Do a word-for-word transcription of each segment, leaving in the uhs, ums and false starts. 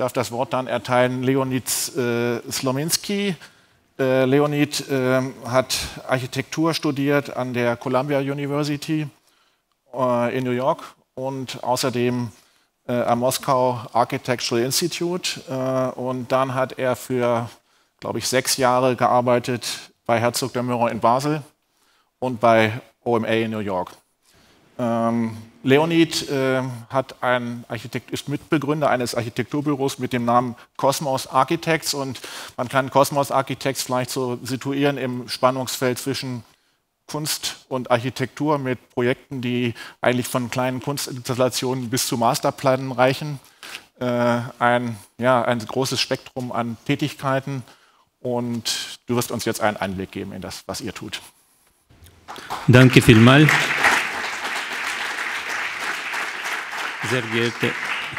darf das Wort dann erteilen Leonid äh, Slominski. Äh, Leonid äh, hat Architektur studiert an der Columbia University äh, in New York und außerdem äh, am Moskau Architectural Institute. Äh, und dann hat er für, glaube ich, sechs Jahre gearbeitet bei Herzog de Meuron in Basel und bei O M A in New York. Ähm, Leonid äh, hat ein Architekt, ist Mitbegründer eines Architekturbüros mit dem Namen Cosmos Architects und man kann Cosmos Architects vielleicht so situieren im Spannungsfeld zwischen Kunst und Architektur mit Projekten, die eigentlich von kleinen Kunstinstallationen bis zu Masterplanen reichen. Äh, ein, ja, ein großes Spektrum an Tätigkeiten und du wirst uns jetzt einen Einblick geben in das, was ihr tut. Danke vielmals. Sehr geehrte,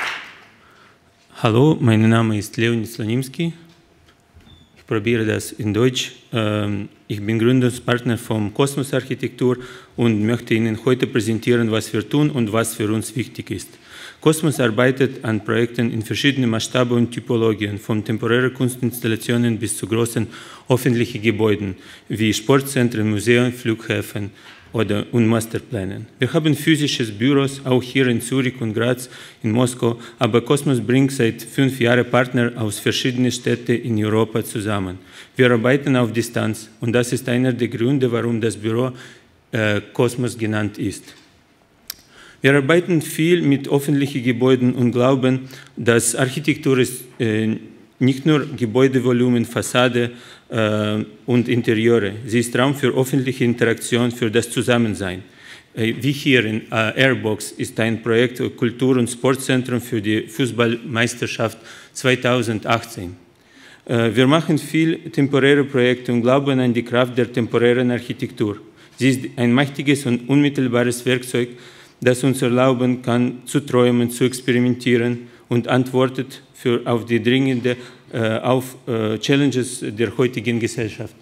hallo, mein Name ist Leonid Slonimski. Ich probiere das in Deutsch. Ich bin Gründungspartner von Cosmos Architektur und möchte Ihnen heute präsentieren, was wir tun und was für uns wichtig ist. Cosmos arbeitet an Projekten in verschiedenen Maßstaben und Typologien, von temporären Kunstinstallationen bis zu großen öffentlichen Gebäuden wie Sportzentren, Museen, Flughäfen oder und Masterplänen. Wir haben physische Büros, auch hier in Zürich und Graz, in Moskau, aber Cosmos bringt seit fünf Jahren Partner aus verschiedenen Städten in Europa zusammen. Wir arbeiten auf Distanz und das ist einer der Gründe, warum das Büro äh, Cosmos genannt ist. Wir arbeiten viel mit öffentlichen Gebäuden und glauben, dass Architektur ist äh, nicht nur Gebäudevolumen, Fassade äh, und Interieur. Sie ist Raum für öffentliche Interaktion, für das Zusammensein. Äh, wie hier in äh, Airbox ist ein Projekt Kultur- und Sportzentrum für die Fußballmeisterschaft zweitausendachtzehn. Äh, wir machen viel temporäre Projekte und glauben an die Kraft der temporären Architektur. Sie ist ein mächtiges und unmittelbares Werkzeug, das uns erlauben kann, zu träumen, zu experimentieren und antwortet für, auf die dringende äh, auf, äh, Challenges der heutigen Gesellschaft.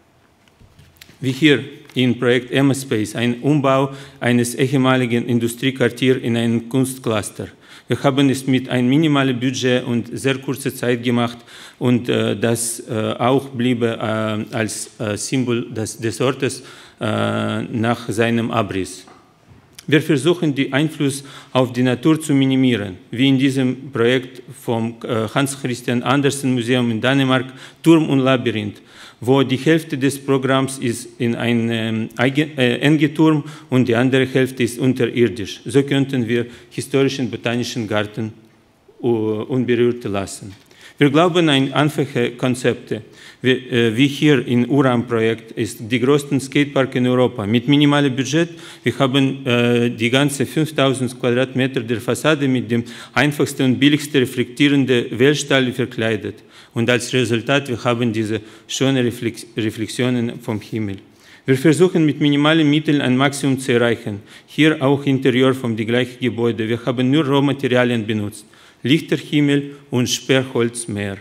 Wie hier im Projekt Emma Space, ein Umbau eines ehemaligen Industriequartiers in einem Kunstcluster. Wir haben es mit einem minimalen Budget und sehr kurzer Zeit gemacht und äh, das äh, auch bliebe äh, als äh, Symbol des, des Ortes äh, nach seinem Abriss. Wir versuchen, den Einfluss auf die Natur zu minimieren, wie in diesem Projekt vom Hans Christian Andersen Museum in Dänemark, Turm und Labyrinth, wo die Hälfte des Programms ist in einem äh, engen Turm und die andere Hälfte ist unterirdisch. So könnten wir historischen botanischen Garten uh, unberührt lassen. Wir glauben an einfache Konzepte, wie, äh, wie hier im Uran-Projekt ist die größte Skatepark in Europa mit minimalem Budget. Wir haben äh, die ganze fünftausend Quadratmeter der Fassade mit dem einfachsten und billigsten reflektierenden Wellstahl verkleidet. Und als Resultat, wir haben diese schönen Reflex Reflexionen vom Himmel. Wir versuchen mit minimalen Mitteln ein Maximum zu erreichen. Hier auch Interieur von dem gleichen Gebäude. Wir haben nur Rohmaterialien benutzt. Lichter Himmel und Sperrholzmeer.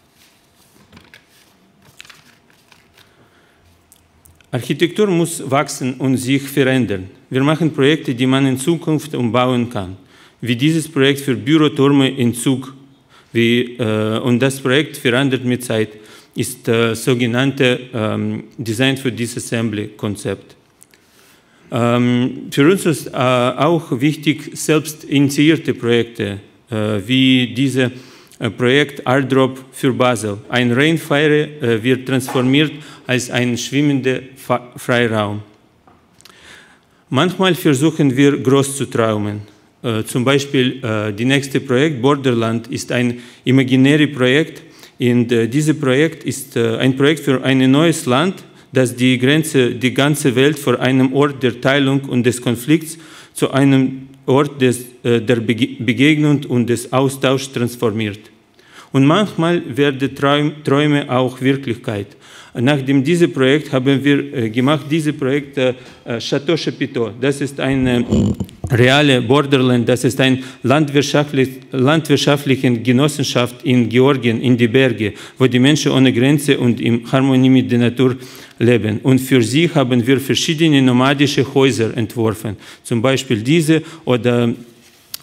Architektur muss wachsen und sich verändern. Wir machen Projekte, die man in Zukunft umbauen kann, wie dieses Projekt für Bürotürme in Zug. Wie, äh, und das Projekt verändert mit Zeit, ist das äh, sogenannte ähm, Design for Disassembly-Konzept. Ähm, für uns ist äh, auch wichtig, selbst initiierte Projekte, wie dieses äh, Projekt Airdrop für Basel. Ein Rainfire äh, wird transformiert als ein schwimmender Fa Freiraum. Manchmal versuchen wir groß zu träumen. Äh, zum Beispiel äh, das nächste Projekt Borderland ist ein imaginäres Projekt. Und äh, dieses Projekt ist äh, ein Projekt für ein neues Land, das die Grenze, die ganze Welt von einem Ort der Teilung und des Konflikts zu einem Ort des, äh, der Begegnung und des Austauschs transformiert. Und manchmal werden Träum, Träume auch Wirklichkeit. Nach diesem Projekt haben wir äh, gemacht, dieses Projekt äh, Château Chapiteau. Das ist eine reale Borderland, das ist eine landwirtschaftlich, landwirtschaftliche Genossenschaft in Georgien, in die Berge, wo die Menschen ohne Grenze und in Harmonie mit der Natur leben. Und für sie haben wir verschiedene nomadische Häuser entworfen, zum Beispiel diese oder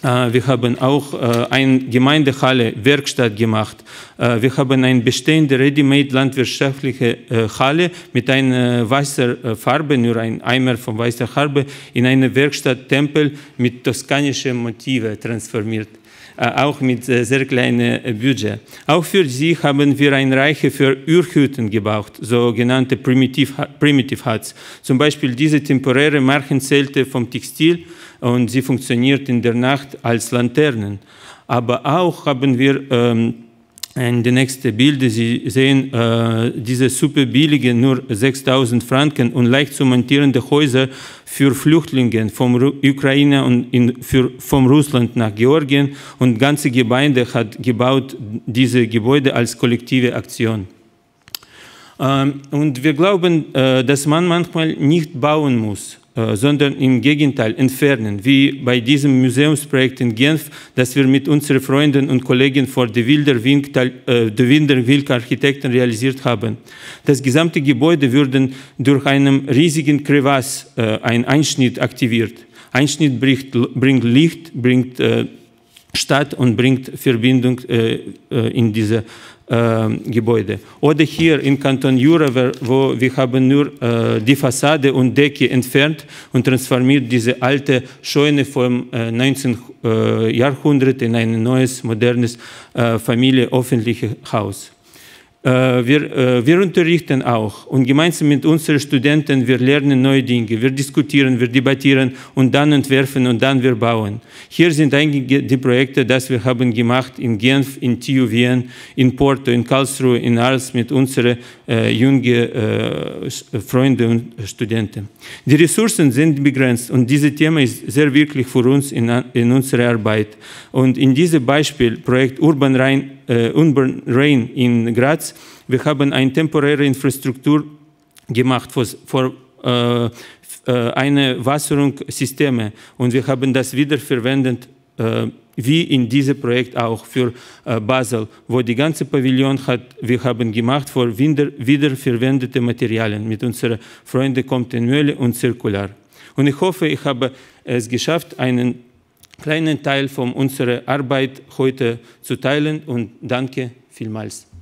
Wir haben auch eine Gemeindehalle, Werkstatt gemacht. Wir haben eine bestehende ready-made landwirtschaftliche Halle mit einer weißen Farbe, nur ein Eimer von weißer Farbe, in eine Werkstatt Tempel mit toskanischen Motiven transformiert. Auch mit sehr kleinem Budget. Auch für sie haben wir eine Reihe für Urhütten gebaut, sogenannte Primitive, Primitive Huts. Zum Beispiel diese temporäre Marchenzelte vom Textil und sie funktioniert in der Nacht als Laternen. Aber auch haben wir ähm, in den nächsten Bildern, Sie sehen äh, diese super billige, nur sechstausend Franken und leicht zu montierende Häuser für Flüchtlinge vom Ru Ukraine und in, für, vom Russland nach Georgien, und ganze Gemeinde hat gebaut diese Gebäude als kollektive Aktion. Ähm, und wir glauben, äh, dass man manchmal nicht bauen muss, sondern im Gegenteil entfernen, wie bei diesem Museumsprojekt in Genf, das wir mit unseren Freunden und Kollegen von der Wilder-Wilk äh, Architekten realisiert haben. Das gesamte Gebäude wurde durch einen riesigen Crevasse, äh, ein Einschnitt aktiviert. Einschnitt bringt, bringt Licht, bringt äh, Stadt und bringt Verbindung äh, in diese äh, Gebäude. Oder hier im Kanton Jura, wo wir haben nur äh, die Fassade und Decke entfernt und transformiert diese alte Scheune vom äh, neunzehnten Jahrhundert in ein neues, modernes äh, familienöffentliches Haus. Wir, wir unterrichten auch, und gemeinsam mit unseren Studenten, wir lernen neue Dinge, wir diskutieren, wir debattieren und dann entwerfen und dann wir bauen. Hier sind einige die Projekte, die wir haben gemacht in Genf, in T U Wien, in Porto, in Karlsruhe, in Ars mit unseren äh, jungen äh, Freunden und Studenten. Die Ressourcen sind begrenzt und dieses Thema ist sehr wirklich für uns in, in unserer Arbeit. Und in diesem Beispiel, Projekt Urban Rhein, Uh, Urban Rain in Graz. Wir haben eine temporäre Infrastruktur gemacht für, für uh, uh, eine Wasserungssysteme, und wir haben das wiederverwendet, uh, wie in diesem Projekt auch für uh, Basel, wo die ganze Pavillon hat, wir haben gemacht für wieder, wiederverwendete Materialien mit unseren Freunden Compton-Möhle und Zirkular. Und ich hoffe, ich habe es geschafft, einen kleinen Teil von unserer Arbeit heute zu teilen, und danke vielmals.